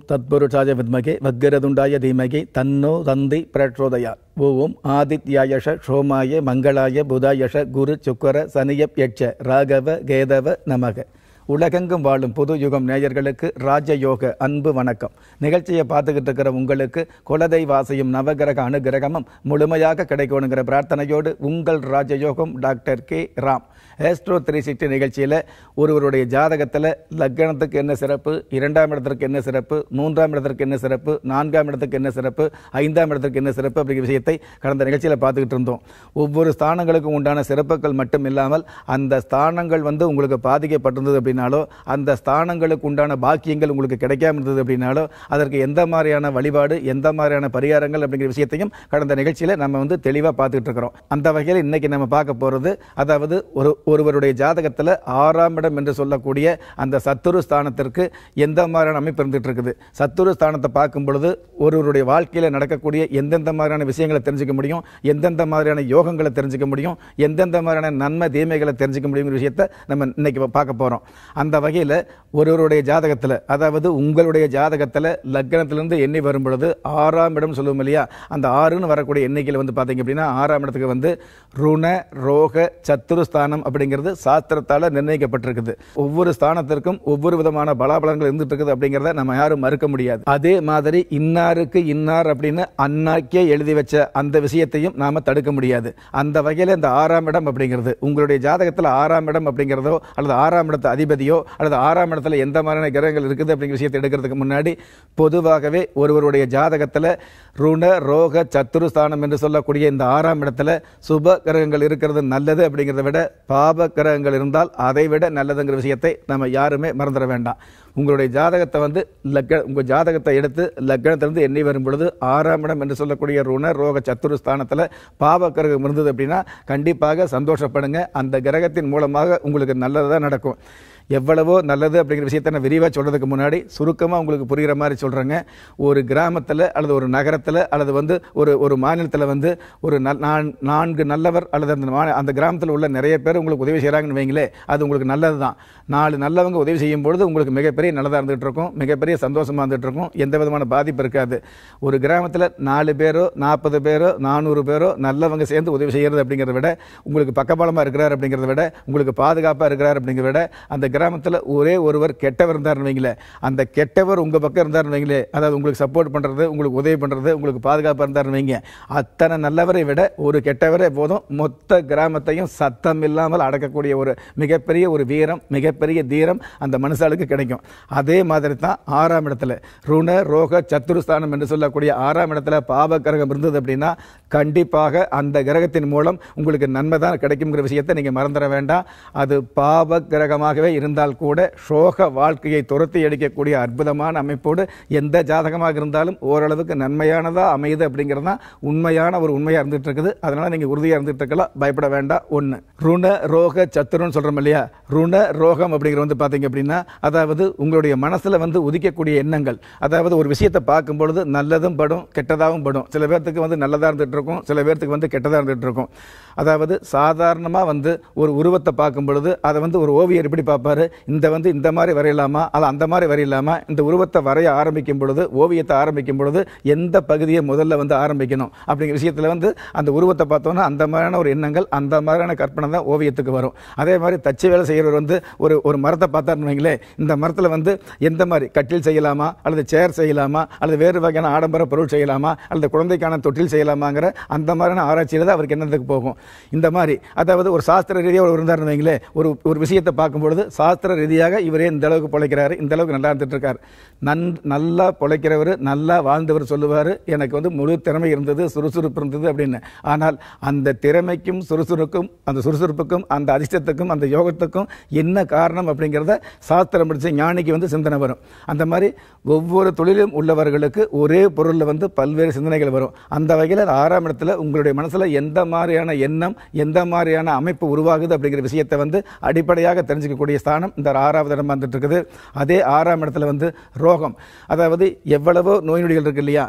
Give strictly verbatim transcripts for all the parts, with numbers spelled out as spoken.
தத்புருஷாய வித்மகே வக்ரதுண்டாய தீமகி தன்னோ தந்தி பிரச்சோதயா. ஓம் ஆதித்யாயஷ சோமாய மங்களாய புதாயஷ குரு சுக்கர சனியப் யட்ச ராகவ கேதவ நமக. உலகெங்கும் வாழும் புது யுகம் நேயர்களுக்கு ராஜயோக அன்பு வணக்கம். நிகழ்ச்சியை பார்த்துக்கிட்டு இருக்கிற உங்களுக்கு குலதெய்வாசையும் நவகிரக அனுகிரகமும் முழுமையாக கிடைக்கணுங்கிற பிரார்த்தனையோடு உங்கள் ராஜயோகம் doctor K Ram. Astro three sixty நிகழ்ச்சியில் ஒருவருடைய ஜாதகத்தில் லக்னத்துக்கு என்ன சிறப்பு, இரண்டாம் இடத்திற்கு என்ன சிறப்பு, மூன்றாம் இடத்திற்கு என்ன சிறப்பு, நான்காம் இடத்துக்கு என்ன சிறப்பு, ஐந்தாம் இடத்திற்கு என்ன சிறப்பு அப்படிங்கிற விஷயத்தை கடந்த நிகழ்ச்சியில் பார்த்துக்கிட்டு இருந்தோம். ஒவ்வொரு ஸ்தானங்களுக்கும் உண்டான சிறப்புகள் மட்டும் இல்லாமல் அந்த ஸ்தானங்கள் வந்து உங்களுக்கு பாதிக்கப்பட்டிருந்தது அப்படின்னாலோ, அந்த ஸ்தானங்களுக்கு உண்டான பாக்கியங்கள் உங்களுக்கு கிடைக்காம இருந்தது அப்படின்னாலோ, அதற்கு எந்த மாதிரியான வழிபாடு, எந்த மாதிரியான பரிகாரங்கள் அப்படிங்கிற விஷயத்தையும் கடந்த நிகழ்ச்சியில் நம்ம வந்து தெளிவாக பார்த்துக்கிட்டு இருக்கிறோம். அந்த வகையில் இன்னைக்கு நம்ம பார்க்க போகிறது, அதாவது ஒரு ஒருவருடைய ஜாதகத்தில் ஆறாம் இடம் என்று சொல்லக்கூடிய அந்த சத்துரு ஸ்தானத்திற்கு எந்த மாதிரியான அமைப்பு இருந்துட்டு இருக்குது. சத்துரு ஸ்தானத்தை பார்க்கும் பொழுது ஒருவருடைய வாழ்க்கையில் நடக்கக்கூடிய எந்தெந்த மாதிரியான விஷயங்களை தெரிஞ்சுக்க முடியும், எந்தெந்த மாதிரியான யோகங்களை தெரிஞ்சுக்க முடியும், எந்தெந்த மாதிரியான நன்மை தீமைகளை தெரிஞ்சுக்க முடியுங்கிற விஷயத்தை நம்ம இன்னைக்கு பார்க்க போகிறோம். அந்த வகையில் ஒருவருடைய ஜாதகத்தில், அதாவது உங்களுடைய ஜாதகத்தில் லக்னத்திலிருந்து எண்ணி வரும் பொழுது ஆறாம் இடம் சொல்லுவோம் இல்லையா, அந்த ஆறுன்னு வரக்கூடிய எண்ணிக்கையில் வந்து பார்த்தீங்க அப்படின்னா ஆறாம் இடத்துக்கு வந்து ருண ரோக சத்துருஸ்தானம் அப்படிங்கிறது சாஸ்திரத்தால் நிர்ணயிக்கப்பட்டிருக்குது. ஒவ்வொரு ஸ்தானத்திற்கும் ஒவ்வொரு விதமான பலாபலங்கள் இருந்துட்டு இருக்குது அப்படிங்கிறத நம்ம யாரும் மறுக்க முடியாது. அதே மாதிரி இன்னாருக்கு இன்னார் அப்படின்னு அன்னாக்கே எழுதி வச்ச அந்த விஷயத்தையும் நாம தடுக்க முடியாது. அந்த வகையில் இந்த ஆறாம் இடம் அப்படிங்கிறது உங்களுடைய ஜாதகத்தில் ஆறாம் இடம் அப்படிங்கிறதோ அல்லது ஆறாம் இடத்து அதிபதியோ அல்லது ஆறாம் இடத்துல எந்த மாதிரியான கிரகங்கள் இருக்குது அப்படிங்கிற விஷயத்தை எடுக்கிறதுக்கு முன்னாடி பொதுவாகவே ஒருவருடைய ஜாதகத்தில் ருண ரோக சத்துருஸ்தானம் என்று சொல்லக்கூடிய இந்த ஆறாம் இடத்துல சுப கிரகங்கள் இருக்கிறது நல்லது அப்படிங்கிறத விட பாப கிரகங்கள் இருந்தால் அதை விட நல்லதுங்கிற விஷயத்தை நம்ம யாருமே மறந்துட வேண்டாம். உங்களுடைய ஜாதகத்தை வந்து லக்க உங்கள் ஜாதகத்தை எடுத்து லக்னத்திலிருந்து எண்ணி வரும் பொழுது ஆறாம் இடம் என்று சொல்லக்கூடிய ருண ரோக சத்துருஸ்தானத்தில் பாப கிரகம் இருந்தது அப்படின்னா கண்டிப்பாக சந்தோஷப்படுங்க. அந்த கிரகத்தின் மூலமாக உங்களுக்கு நல்லது தான் நடக்கும். எவ்வளவோ நல்லது அப்படிங்கிற விஷயத்தை நான் விரிவாக சொல்கிறதுக்கு முன்னாடி சுருக்கமாக உங்களுக்கு புரிகிற மாதிரி சொல்கிறேங்க. ஒரு கிராமத்தில் அல்லது ஒரு நகரத்தில் அல்லது வந்து ஒரு ஒரு மாநிலத்தில் வந்து ஒரு நான்கு நல்லவர் அல்லது அந்த மா அந்த கிராமத்தில் உள்ள நிறைய பேர் உங்களுக்கு உதவி செய்கிறாங்கன்னு வைங்களே, அது உங்களுக்கு நல்லது தான். நாலு நல்லவங்க உதவி செய்யும் பொழுது உங்களுக்கு மிகப்பெரிய நல்லதாக இருந்துகிட்டு இருக்கும், மிகப்பெரிய சந்தோஷமாக இருந்துகிட்டு இருக்கும், எந்த விதமான பாதிப்பு இருக்காது. ஒரு கிராமத்தில் நாலு பேரோ நாற்பது பேரோ நானூறு பேரோ நல்லவங்க சேர்ந்து உதவி செய்கிறது அப்படிங்கிறத விட, உங்களுக்கு பக்கபலமாக இருக்கிறார் அப்படிங்கிறத விட, உங்களுக்கு பாதுகாப்பாக இருக்கிறார் அப்படிங்கிறத விட, அந்த கிராமத்தில் ஒரே ஒருவர் கெட்டவர் இருந்தார் வைங்களே, அந்த கெட்டவர் உங்கள் பக்கம் இருந்தார் வைங்களே, அதாவது உங்களுக்கு சப்போர்ட் பண்ணுறது, உங்களுக்கு உதவி பண்ணுறது, உங்களுக்கு பாதுகாப்பாக இருந்தார் வைங்க, அத்தனை நல்லவரை விட ஒரு கெட்டவரே போதும் மொத்த கிராமத்தையும் சத்தம் இல்லாமல் அடக்கக்கூடிய ஒரு மிகப்பெரிய ஒரு வீரம், மிகப்பெரிய தீரம் அந்த மனுஷாளுக்கு கிடைக்கும். அதே மாதிரி தான் ஆறாம் இடத்துல ருண ரோக சத்துருஸ்தானம் என்று சொல்லக்கூடிய ஆறாம் இடத்துல பாப கிரகம் இருந்தது அப்படின்னா கண்டிப்பாக அந்த கிரகத்தின் மூலம் உங்களுக்கு நன்மை தான் கிடைக்குங்கிற விஷயத்தை நீங்கள் மறந்துட வேண்டாம். அது பாப கிரகமாகவே இருந்தால் கூட சோக வாழ்க்கையை துரத்தி அடிக்கக்கூடிய அற்புதமான அமைப்போடு எந்த ஜாதகமாக இருந்தாலும் ஓரளவுக்கு நன்மையானதா அமையுது அப்படிங்கிறது தான் உண்மையான ஒரு உண்மையாக இருந்துட்டு இருக்குது. அதனால நீங்கள் உறுதியாக இருந்துட்டு இருக்கலாம், பயப்பட வேண்டாம். ஒன்று ருண ரோக சத்துருன்னு சொல்கிறோம் இல்லையா, ருண ரோகம் அப்படிங்கிற வந்து பார்த்தீங்க அப்படின்னா அதாவது உங்களுடைய மனசில் வந்து உதிக்கக்கூடிய எண்ணங்கள், அதாவது ஒரு விஷயத்தை பார்க்கும் பொழுது நல்லதும் படும் கெட்டதாகவும் படும். சில பேர்த்துக்கு வந்து நல்லதாக இருந்துட்டு இருக்கும், சில பேர்த்துக்கு வந்து கெட்டதாக இருந்துட்டு இருக்கும். அதாவது சாதாரணமாக வந்து ஒரு உருவத்தை பார்க்கும் பொழுது அதை வந்து ஒரு ஓவியர் எப்படி பார்ப்பாரு, இந்த வந்து இந்த மாதிரி வரையலாமா, அது அந்த மாதிரி வரையலாமா, இந்த உருவத்தை வரைய ஆரம்பிக்கும் பொழுது, ஓவியத்தை ஆரம்பிக்கும் பொழுது எந்த பகுதியை முதல்ல வந்து ஆரம்பிக்கணும் அப்படிங்கிற விஷயத்தில் வந்து அந்த உருவத்தை பார்த்தோன்னா அந்த மாதிரியான ஒரு எண்ணங்கள், அந்த மாதிரியான கற்பனை தான் ஓவியத்துக்கு வரும். அதே மாதிரி தச்சு வேலை செய்கிறவர் வந்து ஒரு ஒரு மரத்தை பார்த்தாருன்னு வைங்களே, இந்த மரத்தில் வந்து எந்த மாதிரி கட்டில் செய்யலாமா அல்லது சேர் செய்யலாமா அல்லது வேறு வகையான ஆடம்பர பொருள் செய்யலாமா அல்லது குழந்தைக்கான தொட்டில் செய்யலாமாங்கிற அந்த மாதிரியான ஆராய்ச்சியில் தான் அவருக்கு என்னதுக்கு போகும். இந்த மாதிரி அதாவது ஒரு சாஸ்திர ரீதியாக ஒரு இருந்தாருன்னு வைங்களே, ஒரு ஒரு விஷயத்தை பார்க்கும்பொழுது சாஸ்திர ரீதியாக இவரே இந்த அளவுக்கு பிழைக்கிறாரு, இந்த அளவுக்கு நல்லா இருந்துட்டு இருக்காரு, நன் நல்லா பிழைக்கிறவர், நல்லா வாழ்ந்தவர் சொல்லுவார், எனக்கு வந்து முழு திறமை இருந்தது, சுறுசுறுப்பு இருந்தது அப்படின்னு. ஆனால் அந்த திறமைக்கும் சுறுசுறுக்கும் அந்த சுறுசுறுப்புக்கும் அந்த அதிர்ஷ்டத்துக்கும் அந்த யோகத்துக்கும் என்ன காரணம் அப்படிங்கிறத சாஸ்திரம் படித்த ஞானிக்கு வந்து சிந்தனை வரும். அந்த மாதிரி ஒவ்வொரு தொழிலும் உள்ளவர்களுக்கு ஒரே பொருளில் வந்து பல்வேறு சிந்தனைகள் வரும். அந்த வகையில் ஆறாம் இடத்துல உங்களுடைய மனசில் எந்த மாதிரியான எண்ணம், எந்த மாதிரியான அமைப்பு உருவாகுது அப்படிங்கிற விஷயத்தை வந்து அடிப்படையாக தெரிஞ்சுக்கக்கூடிய ஸ்தானம் இந்த ஆறாவது இடம் வந்துட்டு இருக்குது. அதே ஆறாம் இடத்துல வந்து ரோகம், அதாவது எவ்வளவோ நோய் நொடிகள் இருக்கு இல்லையா,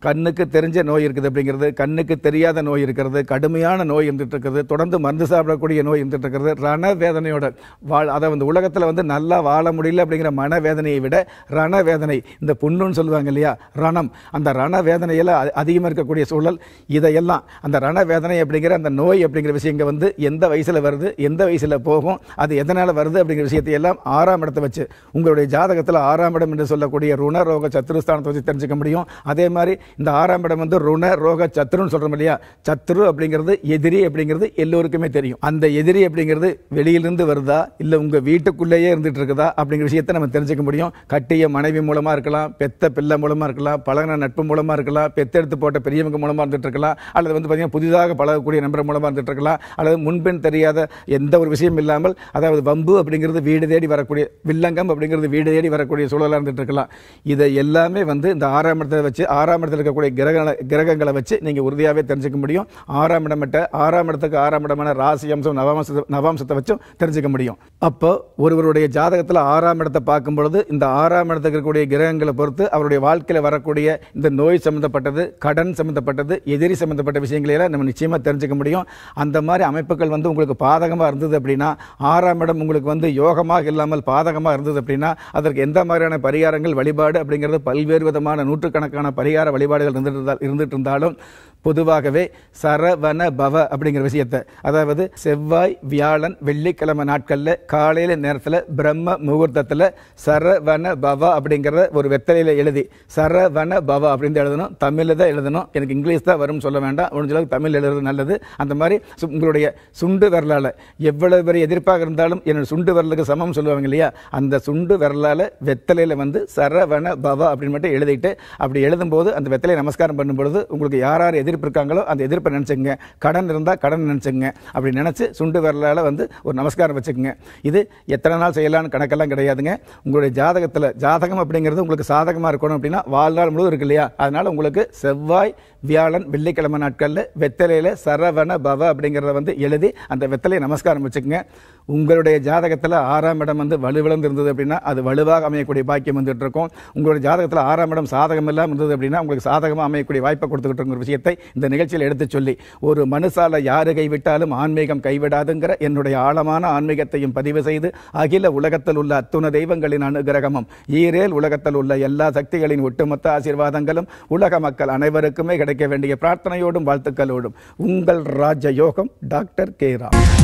கண்ணுக்கு தெரிஞ்ச நோய் இருக்குது அப்படிங்கிறது, கண்ணுக்கு தெரியாத நோய் இருக்கிறது, கடுமையான நோய் இருந்துட்டு இருக்கிறது, தொடர்ந்து மருந்து சாப்பிடக்கூடிய நோய் இருந்துட்டு இருக்கிறது, ரண வேதனையோட வாழ் அதை வந்து உலகத்தில் வந்து நல்லா வாழ முடியல அப்படிங்கிற மனவேதனையை விட ரண வேதனை, இந்த புண்ணுன்னு சொல்லுவாங்க இல்லையா, ரணம், அந்த ரண வேதனையில் அதிகமாக இருக்கக்கூடிய சூழல். இதையெல்லாம் அந்த ரண வேதனை அப்படிங்கிற அந்த நோய் அப்படிங்கிற விஷயங்கள் வந்து எந்த வயசில் வருது, எந்த வயசில் போகும், அது எதனால் வருது அப்படிங்கிற விஷயத்தை எல்லாம் ஆறாம் இடத்தை வச்சு உங்களுடைய ஜாதகத்தில் ஆறாம் இடம் என்று சொல்லக்கூடிய ருண ரோக சத்ருஸ்தானத்தை வச்சு தெரிஞ்சுக்க முடியும். அதே மாதிரி இந்த ஆறாம் இடம் வந்து ருண ரோக சத்ருன்னு சொல்றோம் இல்லையா, சத்ரு அப்படிங்கிறது எதிரி அப்படிங்கிறது எல்லோருக்குமே தெரியும். அந்த எதிரி அப்படிங்கிறது வெளியிலிருந்து வருதா இல்லை உங்க வீட்டுக்குள்ளேயே இருந்துட்டு இருக்குதா அப்படிங்கிற விஷயத்தை நம்ம தெரிஞ்சுக்க முடியும். கட்டிய மனைவி மூலமா இருக்கலாம், பெத்த பிள்ளை மூலமா இருக்கலாம், பழகின நட்பு மூலமா இருக்கலாம், பெத்தெடுத்து போட்ட பெரியவங்க மூலமா இருந்துட்டு இருக்கலாம், அல்லது வந்து பார்த்தீங்கன்னா புதிதாக பழகக்கூடிய நண்பர் மூலமா இருந்துட்டு இருக்கலாம், அல்லது முன்பின் தெரியாத எந்த ஒரு விஷயம் இல்லாமல், அதாவது வம்பு அப்படிங்கிறது வீடு தேடி வரக்கூடிய, வில்லங்கம் அப்படிங்கிறது வீடு தேடி வரக்கூடிய சூழலாக இருந்துட்டு இருக்கலாம். இதை எல்லாமே வந்து இந்த ஆறாம் இடத்தை வச்சு ஆறாம் இடத்தில் இருக்கக்கூடிய கிரக கிரகங்களை வச்சு நீங்க உறுதியாகவே தெரிஞ்சுக்க முடியும். ஆறாம் இடம் ஆறாம் இடத்துக்கு ஆறாம் இடமான ராசி அம்சம் நவாம்ச நவாம்சத்தை வச்சும் தெரிஞ்சுக்க முடியும். அப்போ ஒருவருடைய ஜாதகத்தில் ஆறாம் இடத்தை பார்க்கும் பொழுது இந்த ஆறாம் இடத்துக்கு இருக்கக்கூடிய கிரகங்களை பொறுத்து அவருடைய வாழ்க்கையில் வரக்கூடிய இந்த நோய் சம்பந்தப்பட்டது, கடன் சம்பந்தப்பட்டது, எதிரி சம்பந்தப்பட்ட விஷயங்களை எல்லாம் நம்ம நிச்சயமா தெரிஞ்சுக்க முடியும். அந்த மாதிரி அமைப்புகள் வந்து உங்களுக்கு பாதகமாக இருந்தது அப்படின்னா, ஆறாம் இடம் உங்களுக்கு வந்து யோகமாக இல்லாமல் பாதகமாக இருந்தது அப்படின்னா, அதற்கு எந்த மாதிரியான பரிகாரங்கள் வழிபாடு அப்படிங்கிறது பல்வேறு விதமான நூற்றுக்கணக்கான பரிகார வழிபாடுகள் இருந்துட்டு இருந்துட்டு இருந்தாலும் பொதுவாகவே சரவண பவ அப்படிங்கிற விஷயத்தை, அதாவது செவ்வாய் வியாழன் வெள்ளிக்கிழமை நாட்களில் காலையில் நேரத்தில் பிரம்ம முகூர்த்தத்தில் சரவண பவ அப்படிங்கிற ஒரு வெத்தலையில் எழுதி சரவண பவ அப்படின்னு எழுதணும். தமிழில் தான் எழுதணும், எனக்கு இங்கிலீஷ் தான் வரும்னு சொல்ல வேண்டாம், முடிஞ்ச அளவுக்கு தமிழ் எழுதுறது நல்லது. அந்த மாதிரி உங்களுடைய சுண்டு விரலால் எவ்வளவு பெரிய எதிர்ப்பாக இருந்தாலும் என்னோட சுண்டு விரலுக்கு சமம் சொல்லுவாங்க இல்லையா, அந்த சுண்டு விரலால் வெத்தலையில் வந்து சரவண பவ அப்படின்னு மட்டும் எழுதிட்டு அப்படி எழுதும்போது அந்த வெத்தலையை நமஸ்காரம் பண்ணும்பொழுது உங்களுக்கு யார் யார் எதிர்ப்பு இருக்காங்களோ அந்த எதிர்ப்பை நினைச்சுங்க, கடன் இருந்தால் கடன் நினைச்சுங்க, அப்படி நினைச்சு சுண்டு விரலால் வந்து ஒரு நமஸ்காரம் வச்சுக்கோங்க. இது எத்தனை நாள் செய்யலாம்னு கணக்கெல்லாம் கிடையாதுங்க. உங்களுடைய ஜாதகத்தில் ஜாதகம் அப்படிங்கிறது உங்களுக்கு சாதகமாக இருக்கணும் அப்படின்னா வாழ்நாள் முழுவதும் இருக்கு இல்லையா, அதனால உங்களுக்கு செவ்வாய் வியாழன் வெள்ளிக்கிழமை நாட்களில் வெத்தலையில் சரவண பவ அப்படிங்கிறத வந்து எழுதி அந்த வெத்தலையை நமஸ்காரம் வச்சுக்கோங்க. உங்களுடைய ஜாதகத்தில் ஆறாம் இடம் வந்து வலுவிழந்து இருந்தது அப்படின்னா அது வலுவாக அமையக்கூடிய பாக்கியம் வந்துட்டு இருக்கும். உங்களுடைய ஜாதகத்தில் ஆறாம் இடம் சாதகம் இல்லாமல் இருந்தது அப்படின்னா உங்களுக்கு சாதகமாக அமையக்கூடிய வாய்ப்பை கொடுத்துக்கிட்டு இருக்கிற விஷயத்தை இந்த நிகழ்ச்சியில் எடுத்து சொல்லி, ஒரு மனுஷால யாரு கைவிட்டாலும் ஆன்மீகம் கைவிடாதுங்கிற என்னுடைய ஆழமான ஆன்மீகத்தையும் பதிவு செய்து, அகில உலகத்தில் உள்ள அத்துண தெய்வங்களின் அனுகிரகமும் ஈரேல் உலகத்தில் உள்ள எல்லா சக்திகளின் ஒட்டுமொத்த ஆசீர்வாதங்களும் உலக மக்கள் அனைவருக்குமே கிடைக்க வேண்டிய பிரார்த்தனையோடும் வாழ்த்துக்களோடும் உங்கள் ராஜ யோகம் டாக்டர் கே ராம்.